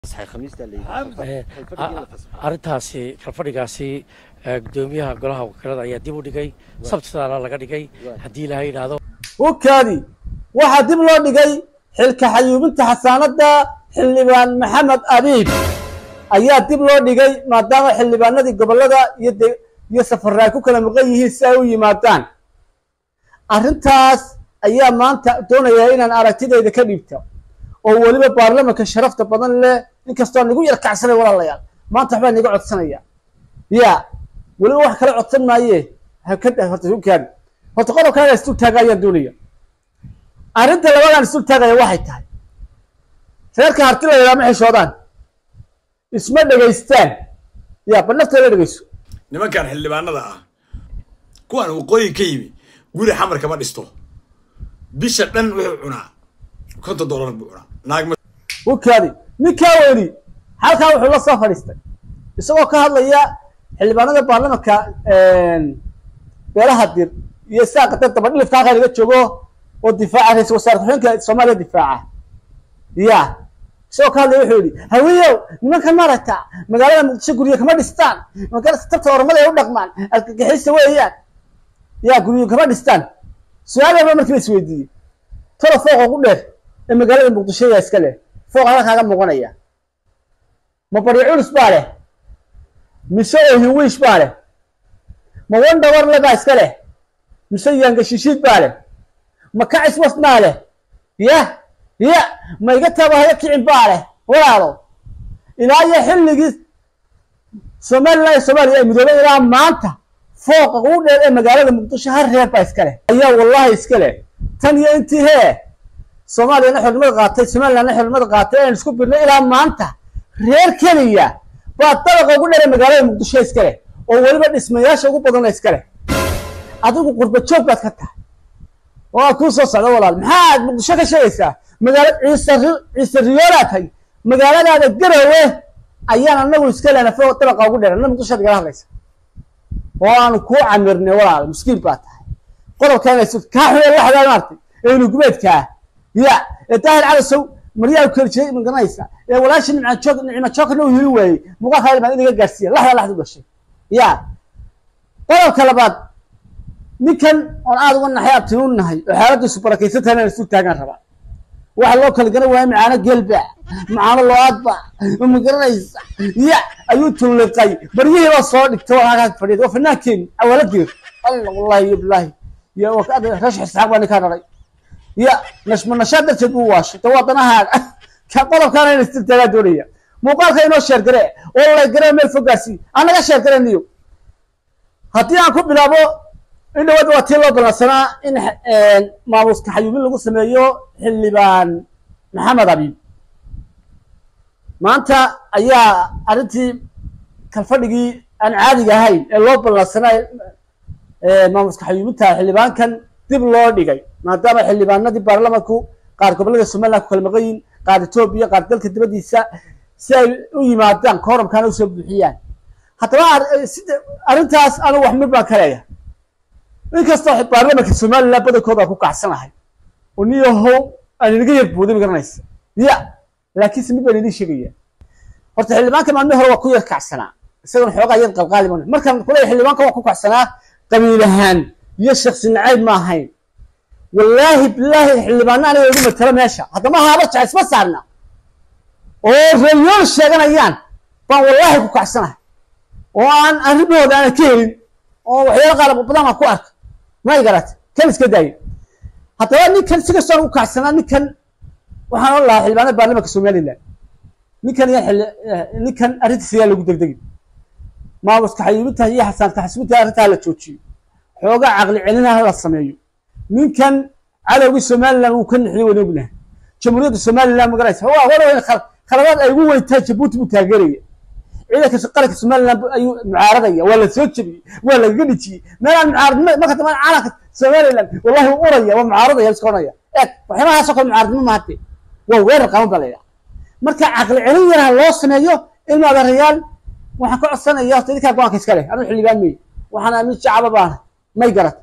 arintaasi kalfadhigaasi gudoomiyaha golaha wakiilada ayaa dib u dhigay sabtidana laga dhigay hadii la yiraahdo wakaadi waxa dib loo dhigay xilka xayuubinta xasaanada xildhibaan maxamed abiib ayaa dib loo dhigay maadaama xildhibaanadii gobolada iyo safaray ku kala maqan yihiin si ay u yimaadaan arintaas ayaa maanta doonaya inaan aragtidayda ka dhibto oo waliba baarlamaanka sharafta badan leh inkastoo nagu yar kacsanay walaalayaal maanta waxbaa naga codsanaya waliba wax kale codsan maaye horta qodobkaan isdul taagayaan doonaya arrinta labadan isdul taagaya waxay tahay reerka harti la yidhaha ma xishoodaan isma dhegaystaan ba naftooda dhegayso nimankan xildhibaanada ah kuwan waqooyi ka yimi guri xamar kama dhisto bisha dhan wuxuu cunaa $50 buu cunaa naagma wakaadi ninkaa weli halkaa wuxuu la soo fadhiistay isagoo ka hadlaya xildhibaanada baarlamaanka beelaha dir iyo saaqata dabadhilifka halkaa laga joogo oo difaaca ra-iisul wasaare ku-xigeenka Soomaaliya difaaca isagoo ka hadlaya wuxuu yidhi hawiyow nimankan maaragta magaalada muqdisho guryo kama dhistaan magaalada tabta ormada ay u dhaqmaan argagixisa weeyaan guryo kama dhistaan su-aalaha markii la isweydiiyey tolo fooqa ugu dheer ee magaalada muqdisho yaa iska leh fooq halka kaaga muuqanaya ma bari culus baa leh mise oohin wiish baa leh ma wandhawar le baa iska leh mise yaanga shishiid baa leh ma kacis was baa leh ma iga taabahaya kicin baa leh walaalo ilaa iyo xilligii Soomaaliya ay midoobay ilaa maanta fooqa ugu dheer ee magaalada muqdisho har reer baa iska leh ayaa wallahi iska leh tan iyo intii Soomaaliya xilmada qaatay Soomaaliya xilmada qaatay aan isku birnay ilaa maanta reer kaliya baa talaqa ugu dheer magaalada muqdisho iska leh oo waliba dhismayaasha ugu badan iska leh adigu qurba joog baad ka tahay oo ku soo socdo walaal maxaad muqdisho ka sheegaysaa magaalada ciise riyoolaatay magaaladaada garowe ayaan anagu iska leena fooq talaqa ugu dheer muqdisho diga hadlaysa oo aan ku camirnay walaal miskiin baa tahay qodobkan ay soo ka xulay la xadaan artay inuu gubeedka daahir cali sow maryaa kala jeey min ganaysa walaashi nicma joogna uu heli waayay muqaal khayr baan idiga gaarsiiya laxda dhashay qodobka labaad ninkan oo aad uga naxay abtinuunahay oo xaaladiisu barakaysantahay isu taagan raba waxa loo kala garan waayay macaana gelba macaana lo'aadba ma garanaysa ayuu tulqay bariyay waa soo dhigtay waxa ka fadhiyo fanaankiin awaladir allah wallahi billahi waqad rash xisaab waan ka raray nashma nashaad jid uu waashay tawadanaha ka qodobkan ay istiltaaga doonaya muuqaalka inoo sheer gare oo la garay meel fogaasi anaga sheer garanayo hadii aan ku bilaabo in wada watii loo balansanaa in maamuuska xayuubin lagu sameeyo xildhibaan maxamed abiib maanta ayaa arintii kalfadhigii aan caadiga ahayn ee loo balansanaa maamuuska xayuubinta xildhibaankan dib loo dhigay maadaama xildhibaanadii baarlamaanku qaar gobolada Soomaaliya ku kala maqan yihiin qaar Itoobiya qaar dalka dibadiisa si ay u yimaadaan kooramkan u soo buuxiyaan haddaba arintaas aan wax mid baan kaleeyahay inkastoo baarlamaanka Soomaaliya badakooda ku kacsanahay oo niyahow aan inaga yar buuday garanaysa laakiin si mid baan idin sheegaya horta xildhibaanka maalmo hore waa ku yar kacsanaa isagoo xoogaa yar qalqaaliban markan kule xildhibaanka waa ku kacsanaa qabiilahan iyo shakhsi nacayb ma ahayn wallahi billahi xildhibaanna aniga ugu matala meesha haddama haaba jacayl ma saarna oo reeyool sheeganayaan baan wallahi ku kacsanahay oo aan arrimahooda aan ka helin oo waxyaalo qalab badan aan ku arko ma igaratay kan iska daayay haddaba ninkan si kastoo u kacsanaa ninkan waxaan oo lahaa xildhibaanada baarlamaanka Soomaaliland ninkan arrintiisa lagu degdegay maamuuska xayuubinta iyo xasaanka xasbinta arrinta la joojiyo xooga aqli celinaha la sameeyo ninkan cadawgii Soomaaliland uu ka nixiyay wanaagna jamhuuriyadda Soomaaliland ma garaysa waa khaladaad ay ugu weyntahay Djibouti buu taageeraya ciidanka qaranka Soomaaliland ayuu mucaaradaya waa la soo jabiyay waa la gadhijiyay meelaan mucaaradnimo marka tamaan caalamka Soomaaliland wallahi uu uraya waa mucaaradaya iskoonaya waxyaalahaas oo mucaaradnimo ma hadde waa weerar qaban balaya marka aqli celin yar loo sameeyo ilma adeerayaal waxaan ka codsanayaa dadka go'aanka iska leh anu xilligaan meey waxaan aamin shacab baan may garat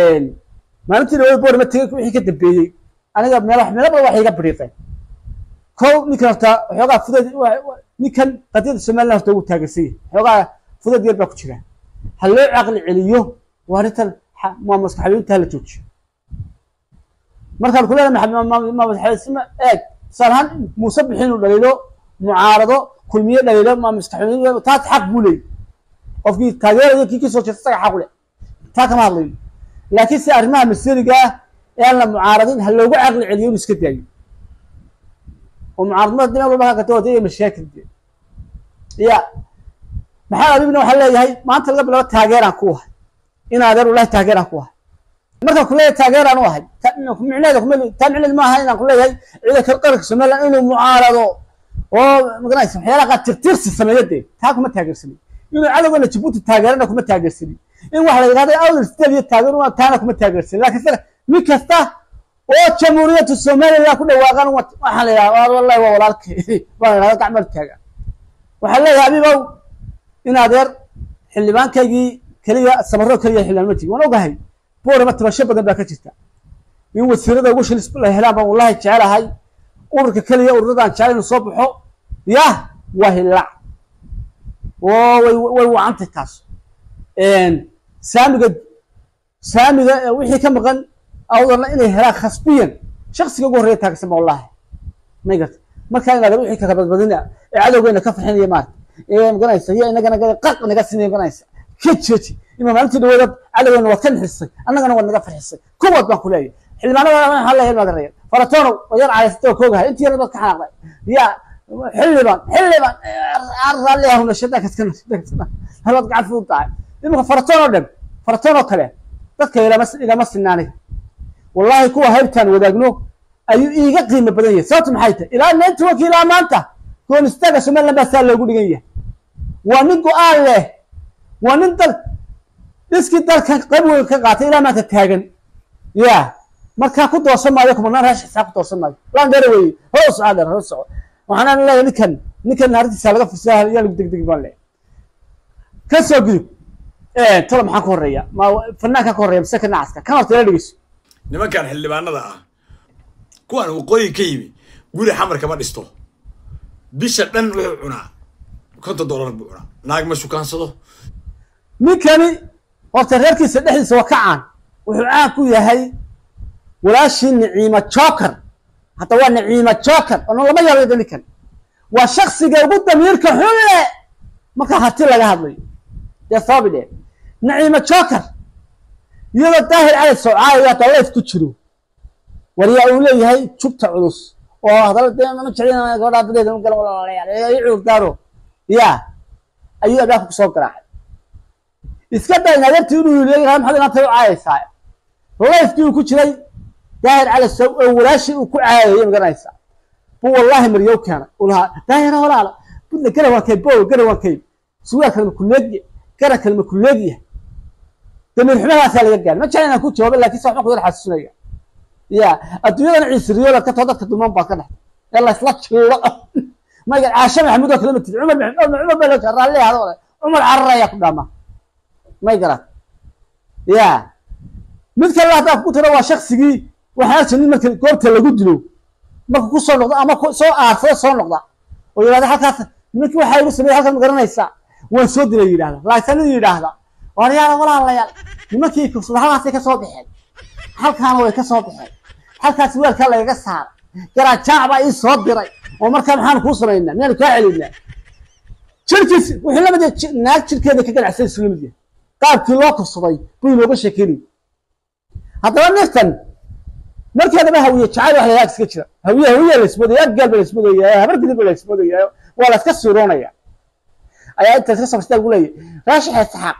maalintii way boor ma tagay wixii ka dambeeyay aniga meel wax iga bariiqay كو نكرتا حوغا فدد نكن قضيه السوماليلاند horta uu taageersay xoogaa fudud yar baa ku jira hal loo aqli celiyo waaritan ma maskaxdayta la joojiyo markaan ku leeyahay ma maskaxdaysa eeg sarhan musabbixin uu dhaliilo mucaarado kulmiye dhaliilo ma maskaxdayta taas xaq buu leeyahay qofkii taageerada kii soo jeestay xaq u leh taa kama hadlayo laakiin si arrimaha mas'uuliga ee la mucaaradin hal loogu aqli celiyo iska daayo ومعارضة دماغ والله كتوتي مشاكل دي يا محل أبينا وحلا هي ما أنت قبل لا تاجر أكوه إن هذا والله تاجر أكوه مرة كلها تاجر أنا واحد معناه تمعنى ما هاي كلها هي إذا كرقك سملا إنه معارضة ومقنع اسم حيلا قد ترترس السمايات دي تاكم ما تاجر سني إنه على ولا تبوت التاجر أنا كم تاجر سني إن واحد هذا أول استبي التاجر وما تانا كم تاجر سني لكن سنة مكسته وجمهورية الصومالية كلها واقعا وحلا والله والله والله تعمل كذا وحلا يا حبيبي إن هذا حلبان كي كلية السمرة كلية حلبان متي وأنا وجهي بورا ما تبى شبكة بكتشتا يوم السيرة وش الإسبوع هلا والله تعالى هاي أورك كلية أوردا تعالى نصبحه يا وهلا وعنت الكاس إن سامي وحي كم غن أوضنا إنه هلاك خصبيا شخص يقول ريت هكسم والله ما يقدر ما كان هذا روحي كتب بدنا عدو بيننا كف حين يمات إيه مقنايس هي إنك أنا قق نقصني مقنايس كتشتي إما ما أنت دولت على وين وكان حصي أنا ولا قف حصي كوت ما كلي حلم أنا هلا هي المدرية فرتونو وير على ستو كوجها أنت يا ربك حاضر يا حلبان عرض عليها هنا شدك تكلم هلا قاعد فوق طاعي إما فرتونو كله تذكر إلى مس الناني والله كوا هرتان وداقنو أيو إيجا قيمة بدنية صوت محيطة إلى أن أنت وكيل أمانته كون استاقى سمال لباس سال لقود قية وننكو آل له وننتل نسكي دار كان قبول كقاطع إلى ما تتهاجن يا ما كان كنت وصل معكم أنا راش حساب كنت وصل معك لا ندروي هو صعد وحنا لا نكن هرتي سالقة في السهل يلا بدك بالله كسر قلب إيه ترى محاك وريا ما فناك كوريا مسكنا عسكر كم تلاقيش nimankan xildhibaanada ah kuwan waqooyi ka yimi guri xamar kama dhisto bisha dhan wuxuu cunaa $50 buu cunaa naag ma shukaansado ninkani horta reerkiisa dhexdiisa waa ka caan wuxuu caan ku yahay walaashii Naciima Joker hata waa Naciima Joker oo lama yaabo ninkan waa shakhsiga ugu damiirka xun leh marka hati laga hadlayo ya saabide Naciima Joker يلا تاهل على السعاية يا طلعت كتشرو وريا أولي هاي شبت عروس وهذا دائما ما تشعرين أنا قرأت بديت من قال والله يعني يعود دارو يا أيوة بياخد صوت راح إسكتنا إن قدرت يقولوا لي هم حدا ما تروح عايز هاي والله يفتيو كتشري تاهل على السوق ولا شيء وكل عايز يوم قرأت هو والله مريو كان ولها تاهل ولا لا بدنا كذا وكيب كذا وكيب سواء كلمة كلية كذا كلمة كلية تمر حماها ثالث قال ما كان أنا كنت جواب لكن صح نقول حسنية يا الدنيا نعيش ريولا كتوضك تضمن باكله يلا سلطش ما قال عشان محمود كلمة عمر بلوش الرالي هذا عمر عرّا يقدامه ما يقرأ يا مثل الله تعرف قلت له شخصي وحاس إن مثل كورت اللي قلت له ما كوصل نقطة أما سو عارفه صار نقطة ويقول هذا حكى مثل واحد يقول سمي حكى مقرنا يسا وانسود لي هذا لا يسألني هذا وأنا والله الله يا لما كيف كوصل هذا كسب حين هل كان هو كسب حين هل كان سوى كلا يقصر ترى شعب أي صوت دري ومركب حال كوصل لنا من كاعلنا شركة وحنا بدأ ناس شركة ذيك كان عسل سلمية قال كل وقت الصبي بيقولوا بشكل هذا نستن مركب ما هوية شعب ولا ياك سكتشر هوية الاسمه يا قلب الاسمه يا مركب الاسمه يا ولا تكسرونا يا أي أنت تكسر تقول لي راشح السحاب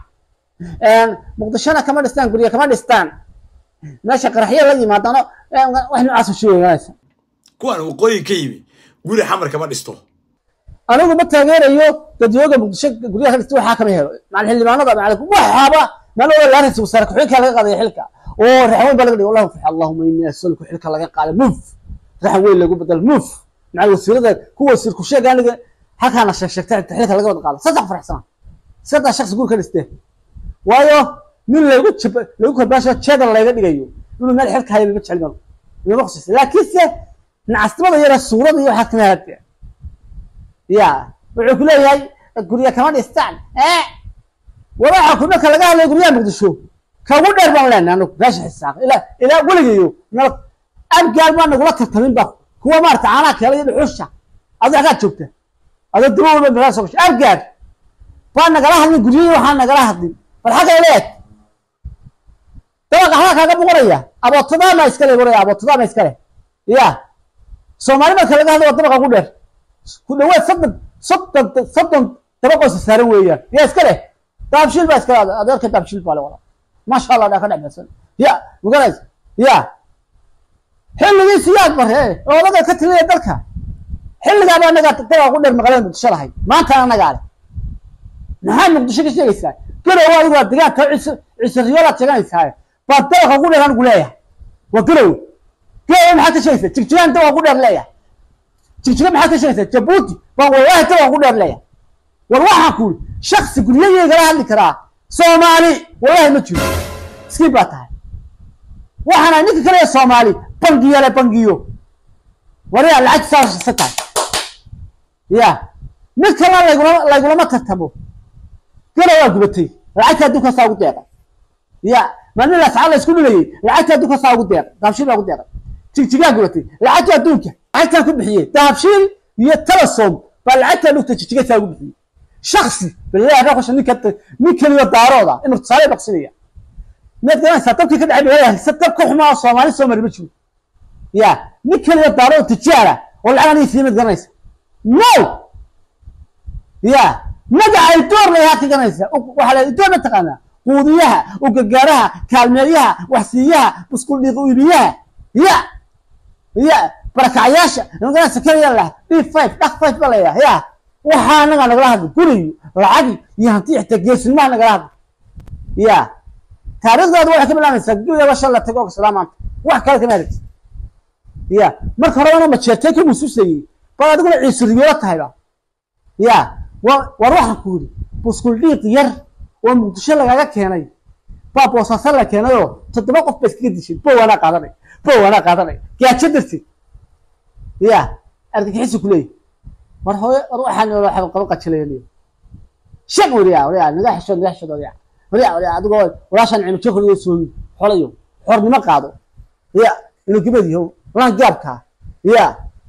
مقدشنا كمان استان قرية كمان استان ماشي قرحية الذي ما ضنا وإحنا عاصم شو ناس كوان وقوي كيمي قولي حمر كمان استو أنا أقول بتها غير أيوه قد يوجد مقدش قرية هالاستوى حاكم هيرو مع الحين ما نضع معلكم وحابة ما نقول لا نسوي سرك حلك على قضية حلكة ورحوين بلغني والله اللهم إني أسألك حلك على قال موف رحوين اللي يقول بدل موف مع الوسير ذا هو وسير كل شيء قال حكى أنا شكت حلك على قال صدق فرح سنة صدق شخص يقول كان استيه وايو من اللي يقول باشا تشاد الله يقدر يجيو يقولوا ما الحركة هاي اللي بتشعل منه يبغص لكن nacasnimada yara suurada iyo waxaad kama hadda ya wuxuu ku leeyahay gurya kama dhistaan waxa ku marka laga hadlay guryaha muqdisho ka ugu dheer baan leenahay anagu raashin xisaaq ila waligeeyo abgaar baan nagula tartamin ba kuwa maarta caana kale iyo dhuxusha adiga ka joogta adiga dawladda baa soo gashay abgaar baan nagala hadlay guryaha waxaan nagala hadlay bal xaga leed dabaqa halka kaga boqoraya abootada ma iska leeyahay abootada ma iska leeyahay ya Soomaali marka laga hadlo dabaqa ugu dheer ku dhawaad soddon dabaqa saaran weeyaan ya iska leh taabshil baa iska adeerka taabshil baa wala ma sha Allah da ka dhacaysan ya mugaras ya xilligii siyaad bare oo laga ka tiriyay dalka xilliga baa naga dabaqa ugu dheer maqalan muqdisho lahayd maanta anaga ale maxaa muqdisho ka sheegaysaa kala waa digaag ka cisriyola taganaysaa baa dabaqa ugu dheer anigu leeyahay waa garow maxaa ka sheegaysaa jigjigaan dabaqa ugu dheer leeyahay jigjiga maxaa ka sheegaysaa Jabuuti baa wallahi dabaqa ugu dheer leeyahay war waxaan ku shakhsi guriyayga la hadli karaa Soomaali wallahi ma jiro iskii baa tahay waxaan ninka kale Soomaali bangiyo wariya lacag saarsan ya mid kale lagula tartamo kala waa gubatay lacagta duka saa ugu deeqay ya man la saala isku dhigay lacagta duka saa ugu deeqay daabshil ugu deeqay jigjiga gubatay lacagta duka lacagta ku bixiyay daabshil iyo talasom bal lacagta duka jigjiga saa ugu bixiyay shakhsi billahi raqash ninka iyo daarooda inuu saale baqsinaya midna satabki ka dhacay satabka xumaa Soomaali Soomaali ma jiro ya ninka iyo daarooda tijaara oo lacagani fiimad ganaysa no ya magaca door la yahay ganaysa waxa la door taqaana quudiyaha oo gagaaraha kaalmeeyaha waxsiyaha isku dhiibiyaha ya barakayaasha naga sakariya la B5 dhaq5 balaya ya waxa naga nagala hadlo guriyo lacag iyo hanti xitaa geesinima nagala hadlo ya taariikhdaadu waxa ka bilaabaysaa guriga washa la tago salaamaanta wax kale kama hadlo ya marka hore ma jeetay ka musuusay baa adigu ciisriyo tahay ya war waxa ku yiri buskul dhiiq yar oo muqdisho lagaga keenay baa sasal la keenayo 7 qof bas ka dishay boo wana qaadanay gaajo dirtay ya argagixis ku leeyahay war hooyo waxaan waxa qabo qajileeyay shaq wariya naga xishood wariya adigu walaashan cinu joogay soo xolayo xornimo qaado ya inuu gibadiyo laan gaabka ya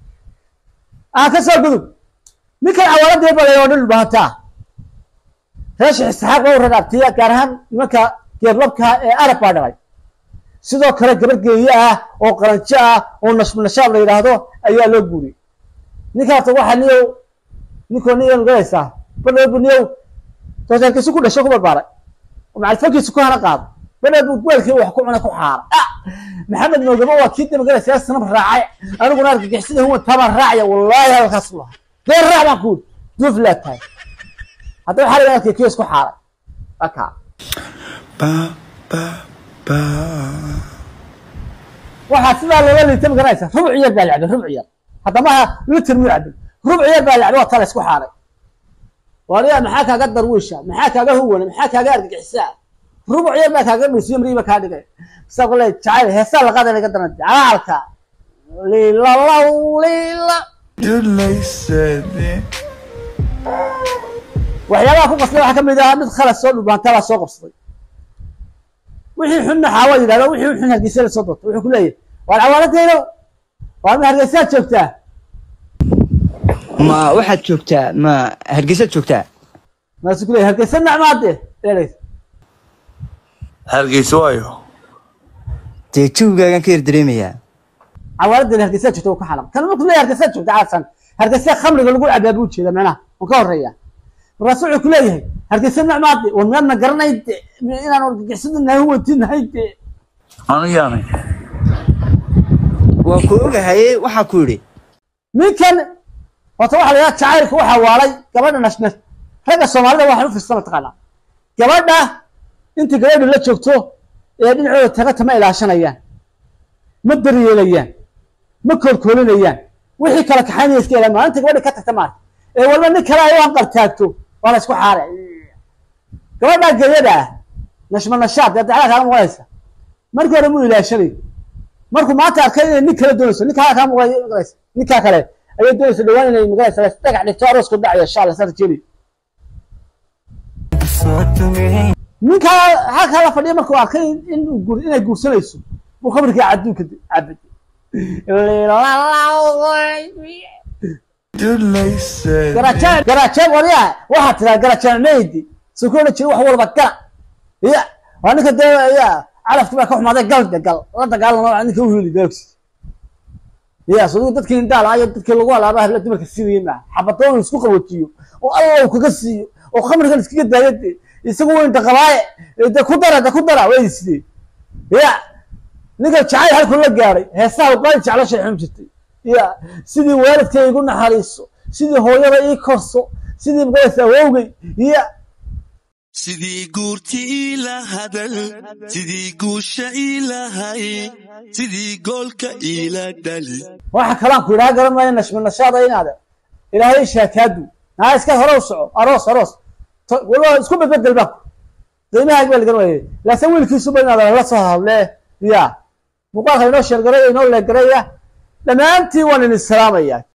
ka soo gudub ninka awaalada baa dhul baata raashin isxaaq oo radaabtiya gaarahan nimanka geerlabka ee arab baa dhalay sidoo kale gabargeeyo oo qaranjo oo nashaab la yiraahdo ayaa loo guuriyay ninkaas waxa niyo galaysa badalbuniyo toosankiisu ku dhasho ku barbaaray oo macalfakiisu ku hana qaado badalbu weelkii wax ku cunay ku xaar maxamed noogaba waa kii dib galaysa sanad raacay aniguna argagixisada huwa tabar raacay wallahi halkaas loo غير رعب أقول دوف لا تاي هذا حاله أنا كيس كحارة أكا واحد سمع له اللي تبغى رئيسه ربع يد بالعب ربع يد هذا ما لتر معدل ربع يد بالعب وطلع كحارة وريا محاكا قدر وشه محاكا هو محاكا قارق حساب ربع يد ما كان مسيم ريبك هذا سأقول لك تعال هسه لقدر قدر عالك ليلا waxyaabaha ku qasbay waxa kamid ah mid khalas soo dhubaantaba soo qabsaday wixii xunna xaaway yiraahdo wixii xun hargeysa soo doorto wuxuu ku leeyahay war awaaladeyno war ma hargeysa joogtaa ma waxaad joogtaa ma hargeysa joogtaa ma isku leeyahay hargeysa nacmaade dheereys hargeysa waayo teejugaagan ka dareemayaa awaaladeyno hargeysa joogto ku xalam kan wuxuu leeyahay hargeysa joogtaa caasan hargeysa khamriga lagu cabaabu jeeda macnaha oo ka horeeya rasuulku ku leeyahay hargeysa nacmaade oo meelna garanayd inaan argagixisada huwa tinhayd anu yaanay waa ku ogahay waxa ku yiri ninkan waxa la yahay jacaylku waxa waalay gabadha nashnas raga Soomaalida waxa u fiirsana taqaana gabadha inta gabadha la joogto ee dhinacooda taga tama ilaashanayaan ma daryeelayaan ma korkoolinayaan wixii kala kaxaynayay iska ilaa maanta gabadha ka tagta maar ee walba nin kale ay aan qartaagto wala isku xaaray gabadha geeyada nashma nashaad dadka kala muuqaysa markii hore mu ilaashanay markuu maanta arkay inay nin kala doonayso ninkaa kaa muuqanaysa ninkaa kale ayay doonaysa dhawaan inay maganaysa dhagax dhigto arooska dhacaya insha Allah saar jeeli ninkaa halkaa la fadhiya markuu arkay inay guursanayso buu khabarkii adduunka cabad garaajeen wariyaa waxaa tiraa garaajeen meedi sukuuna jiri wax walba gala ya waa ninka dee ya calafki baa ka xumaaday gal la dagaalama ninka u heli gaagsi ya soo dadkii indaal ayo dadkii lagu alaaba habla dumarka sidii ma xabadoon isku qaboojiyo oo Allah uu kaga siiyo oo khamriga iskaga daayay isagu weyn dhaqaale ku dara way sidii ya ninka jacayl halku la gaaray heesaha qaal jeclo shay xum jirtay ya sidii waalidkaygu naxariiso sidii hooyada ii korso sidii magaalada awowgay ya sidii guurti ila hadal sidii guusha ilahay sidii goolka ila dali waxa kala ku ila garamay nashada inaada ilaahay shaakadu ha iska hore u soco aroos wala isku bedel ba qiimaha bal garamay la sawilkiisu banaada la soo hadle ya muqaalka inoo sheegaray inoo la garaya dhamaantii waan in salaamaya